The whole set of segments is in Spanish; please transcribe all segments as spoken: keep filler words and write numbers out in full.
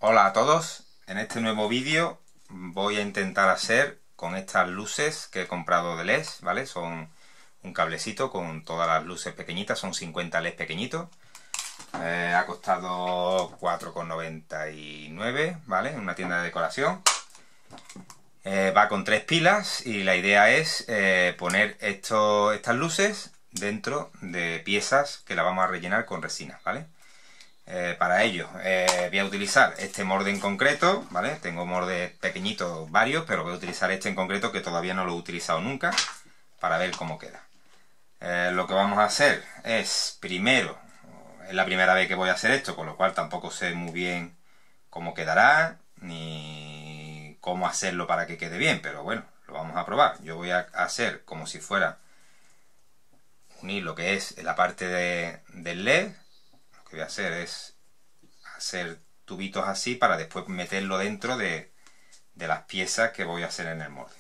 Hola a todos, en este nuevo vídeo voy a intentar hacer con estas luces que he comprado de L E D, ¿vale? Son un cablecito con todas las luces pequeñitas, son cincuenta L E D pequeñitos. Eh, ha costado cuatro con noventa y nueve, ¿vale? En una tienda de decoración. Eh, va con tres pilas y la idea es eh, poner esto, estas luces dentro de piezas que las vamos a rellenar con resina, ¿vale? Eh, para ello eh, voy a utilizar este molde en concreto, ¿vale? Tengo moldes pequeñitos varios, pero voy a utilizar este en concreto que todavía no lo he utilizado nunca, para ver cómo queda. Eh, lo que vamos a hacer es, primero, es la primera vez que voy a hacer esto, con lo cual tampoco sé muy bien cómo quedará, ni cómo hacerlo para que quede bien, pero bueno, lo vamos a probar. Yo voy a hacer como si fuera unir lo que es la parte de, del L E D. Lo que voy a hacer es hacer tubitos así para después meterlo dentro de, de las piezas que voy a hacer en el molde.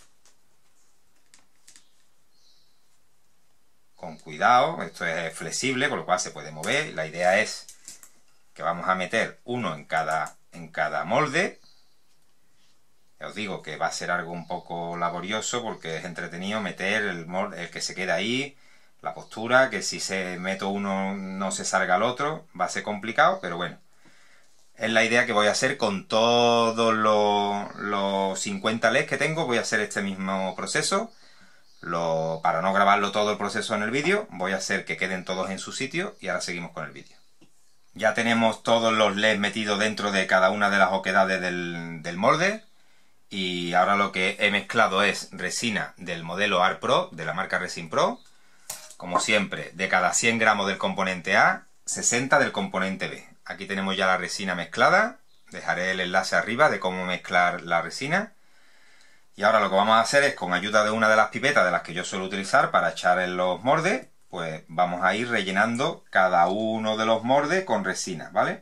Con cuidado, esto es flexible, con lo cual se puede mover. La idea es que vamos a meter uno en cada, en cada molde. Ya os digo que va a ser algo un poco laborioso porque es entretenido meter el molde, el que se queda ahí, la postura, que si se meto uno no se salga el otro, va a ser complicado, pero bueno. Es la idea que voy a hacer con todos los, los cincuenta L E D que tengo. Voy a hacer este mismo proceso. Lo, para no grabarlo todo el proceso en el vídeo, voy a hacer que queden todos en su sitio y ahora seguimos con el vídeo. Ya tenemos todos los L E D metidos dentro de cada una de las oquedades del, del molde. Y ahora lo que he mezclado es resina del modelo Art Pro, de la marca Resin Pro. Como siempre, de cada cien gramos del componente A, sesenta del componente B. Aquí tenemos ya la resina mezclada. Dejaré el enlace arriba de cómo mezclar la resina. Y ahora lo que vamos a hacer es, con ayuda de una de las pipetas de las que yo suelo utilizar para echar en los moldes, pues vamos a ir rellenando cada uno de los moldes con resina, ¿vale?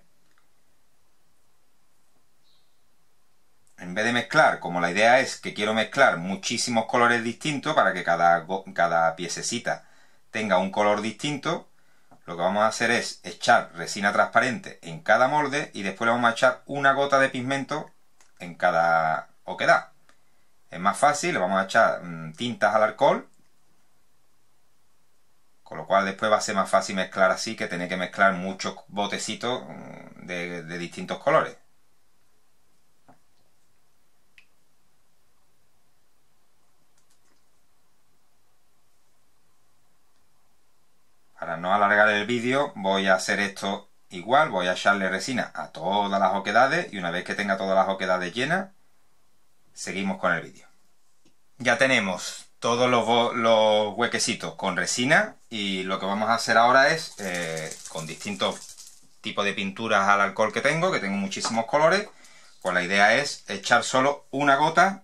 En vez de mezclar, como la idea es que quiero mezclar muchísimos colores distintos para que cada, cada piececita tenga un color distinto, lo que vamos a hacer es echar resina transparente en cada molde y después le vamos a echar una gota de pigmento en cada oquedad. Es más fácil, le vamos a echar mmm, tintas al alcohol, con lo cual después va a ser más fácil mezclar así que tener que mezclar muchos botecitos de, de distintos colores. Para no alargar el vídeo voy a hacer esto igual, voy a echarle resina a todas las oquedades y una vez que tenga todas las oquedades llenas, seguimos con el vídeo. Ya tenemos todos los, los huequecitos con resina y lo que vamos a hacer ahora es, eh, con distintos tipos de pinturas al alcohol que tengo, que tengo muchísimos colores, pues la idea es echar solo una gota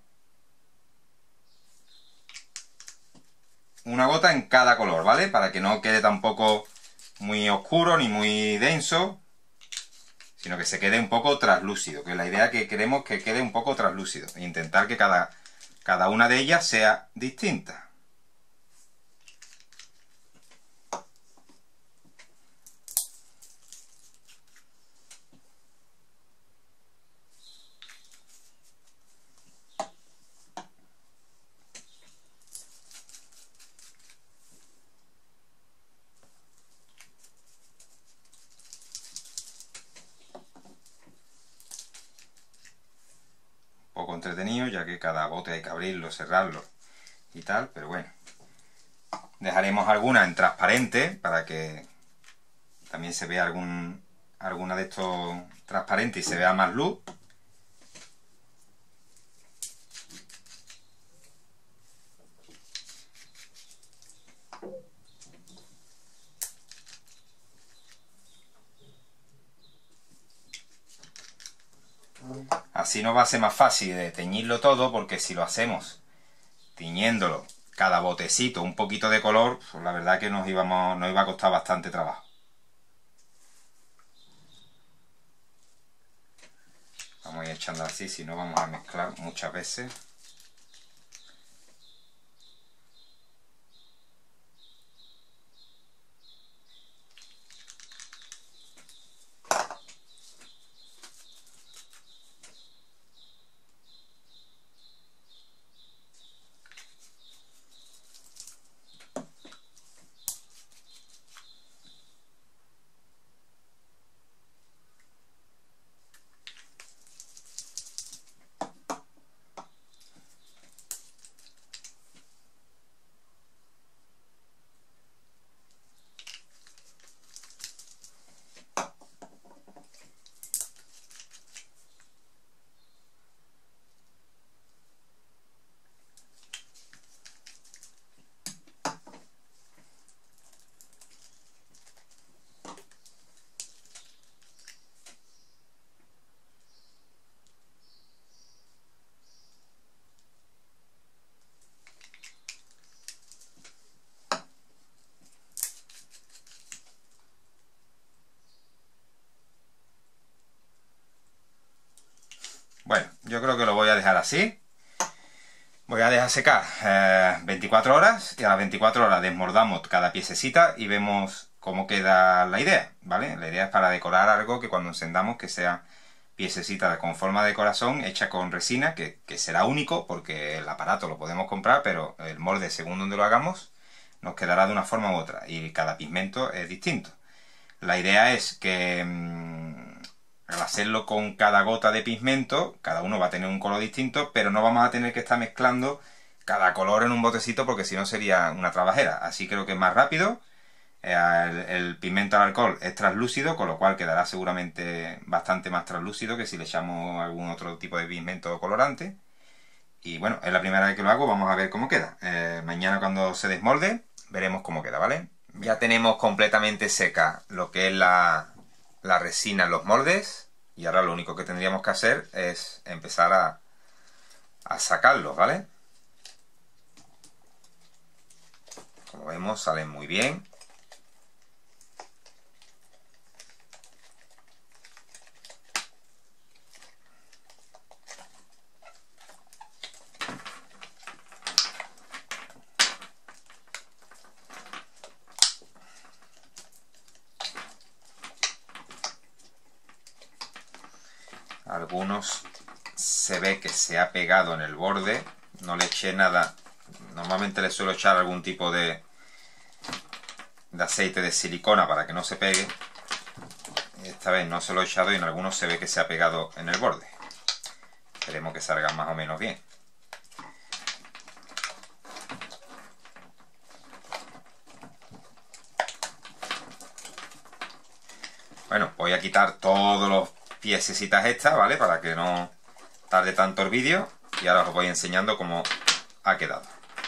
una gota en cada color, ¿vale? Para que no quede tampoco muy oscuro ni muy denso, sino que se quede un poco translúcido, que es la idea que queremos que quede un poco translúcido, e intentar que cada, cada una de ellas sea distinta. Poco entretenido, ya que cada bote hay que abrirlo, cerrarlo y tal, pero bueno. Dejaremos alguna en transparente para que también se vea algún, alguna de estos transparente y se vea más luz. Así nos va a ser más fácil de teñirlo todo, porque si lo hacemos tiñéndolo cada botecito un poquito de color, pues la verdad que nos, íbamos, nos iba a costar bastante trabajo. Vamos a ir echando así, si no vamos a mezclar muchas veces. Bueno, yo creo que lo voy a dejar así. Voy a dejar secar eh, veinticuatro horas y a las veinticuatro horas desmordamos cada piececita y vemos cómo queda la idea, ¿vale? La idea es para decorar algo que cuando encendamos que sea piececita con forma de corazón hecha con resina, que, que será único porque el aparato lo podemos comprar, pero el molde según donde lo hagamos nos quedará de una forma u otra y cada pigmento es distinto. La idea es que mmm, al hacerlo con cada gota de pigmento, cada uno va a tener un color distinto, pero no vamos a tener que estar mezclando cada color en un botecito porque si no sería una trabajera. Así creo que es más rápido. El, el pigmento al alcohol es translúcido, con lo cual quedará seguramente bastante más translúcido que si le echamos algún otro tipo de pigmento colorante. Y bueno, es la primera vez que lo hago, vamos a ver cómo queda. Eh, mañana cuando se desmolde, veremos cómo queda, ¿vale? Ya tenemos completamente seca lo que es la, la resina en los moldes. Y ahora lo único que tendríamos que hacer es empezar a, a sacarlos, ¿vale? Como vemos, salen muy bien. Algunos se ve que se ha pegado en el borde, no le eché nada, normalmente le suelo echar algún tipo de, de aceite de silicona para que no se pegue. Esta vez no se lo he echado y en algunos se ve que se ha pegado en el borde. Esperemos que salga más o menos bien. Bueno, voy a quitar todos los piececitas estas, ¿vale? Para que no tarde tanto el vídeo. Y ahora os voy enseñando cómo ha quedado.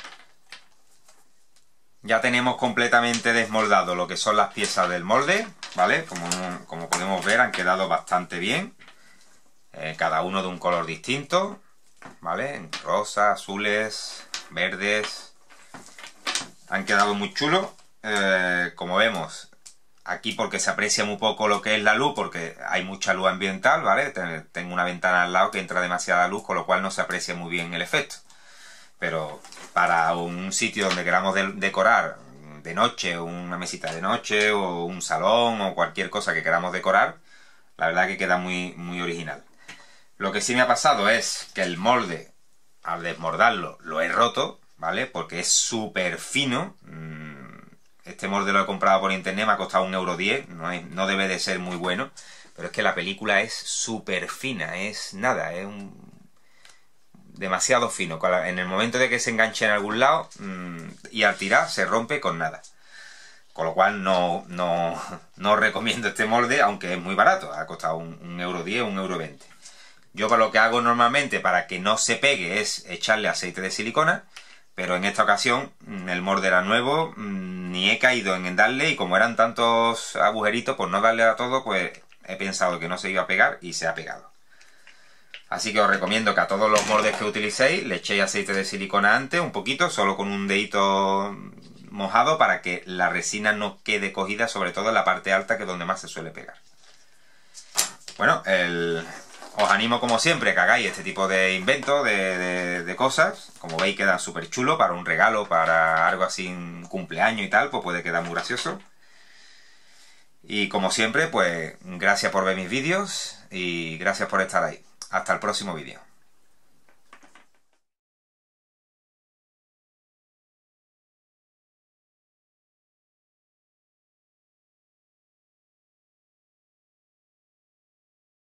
Ya tenemos completamente desmoldado lo que son las piezas del molde, ¿vale? Como, como podemos ver, han quedado bastante bien. Eh, cada uno de un color distinto, ¿vale? Rosa, azules, verdes. Han quedado muy chulos. Eh, como vemos, aquí porque se aprecia muy poco lo que es la luz, porque hay mucha luz ambiental, ¿vale? Tengo una ventana al lado que entra demasiada luz, con lo cual no se aprecia muy bien el efecto. Pero para un sitio donde queramos de decorar de noche, una mesita de noche, o un salón, o cualquier cosa que queramos decorar, la verdad que queda muy, muy original. Lo que sí me ha pasado es que el molde, al desmordarlo, lo he roto, ¿vale? Porque es súper fino. Este molde lo he comprado por internet, me ha costado un euro diez, no, es, no debe de ser muy bueno, pero es que la película es súper fina, es nada, es un... demasiado fino. En el momento de que se enganche en algún lado mmm, y al tirar se rompe con nada. Con lo cual no, no, no recomiendo este molde, aunque es muy barato, ha costado un, un euro diez, un euro veinte. Yo lo que hago normalmente para que no se pegue es echarle aceite de silicona. Pero en esta ocasión el molde era nuevo, ni he caído en darle y como eran tantos agujeritos, por no darle a todo, pues he pensado que no se iba a pegar y se ha pegado. Así que os recomiendo que a todos los moldes que utilicéis le echéis aceite de silicona antes, un poquito, solo con un dedito mojado para que la resina no quede cogida, sobre todo en la parte alta que es donde más se suele pegar. Bueno, el... os animo como siempre a que hagáis este tipo de inventos, de, de, de cosas. Como veis quedan súper chulos para un regalo, para algo así, un cumpleaños y tal, pues puede quedar muy gracioso. Y como siempre, pues gracias por ver mis vídeos y gracias por estar ahí. Hasta el próximo vídeo.